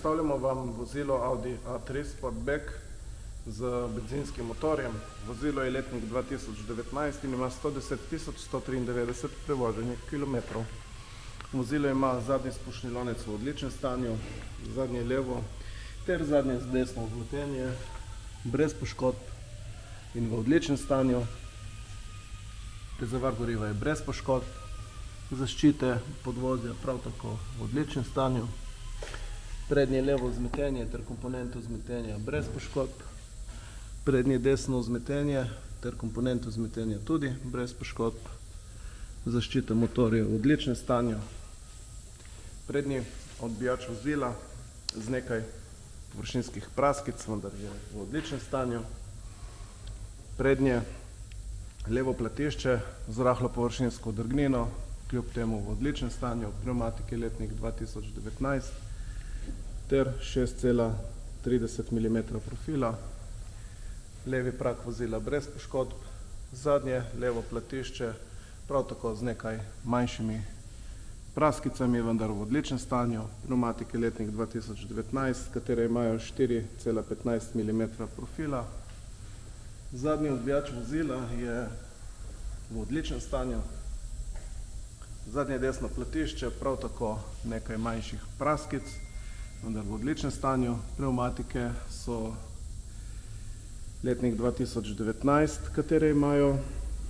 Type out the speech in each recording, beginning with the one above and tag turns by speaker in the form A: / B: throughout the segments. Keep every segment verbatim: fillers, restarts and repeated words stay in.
A: Predstavljamo vam vozilo Audi A tri Sportback z benzinskim motorjem. Vozilo je letnik dva tisoč devetnajst in ima sto deset tisoč sto triindevetdeset prevoženih kilometrov. Vozilo ima zadnji spušni lonec v odličnem stanju, zadnje levo ter zadnje desno vzmetenje, brez poškodb in v odličnem stanju. Rezervoar goriva je brez poškodb, zaščite podvozja prav tako v odličnem stanju. Prednje levo vzmetenje ter komponento vzmetenja brez poškodb, prednje desno vzmetenje ter komponento vzmetenja tudi brez poškodb, zaščita motorja v odličnem stanju. Prednji odbijač vozila z nekaj površinskih praskic, vendar je v odličnem stanju. Prednje levo platišče z rahlo površinsko drgnino, kljub temu v odličnem stanju, pnevmatike letnik dva tisoč devetnajst ter šest cela trideset milimetrov profila. Levi prak vozila brez poškodb, zadnje levo platišče prav tako z nekaj manjšimi praskicami, vendar v odličnem stanju, pnevmatike letnik dva tisoč devetnajst, katere imajo štiri cela petnajst milimetra profila. Zadnji odbijač vozila je v odličnem stanju, zadnje desno platišče prav tako nekaj manjših praskic, vendar v odličnem stanju. Pnevmatike so letnik dva tisoč devetnajst, katere imajo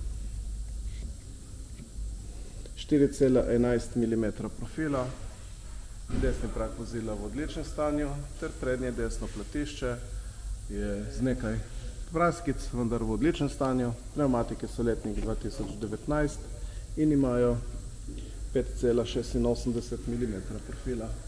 A: štiri cela enajst milimetra profila, desni prak vozila v odličnem stanju ter prednje desno platišče je z nekaj praskic, vendar v odličnem stanju. Pnevmatike so letnik dva tisoč devetnajst in imajo pet cela šestinosemdeset milimetra profila.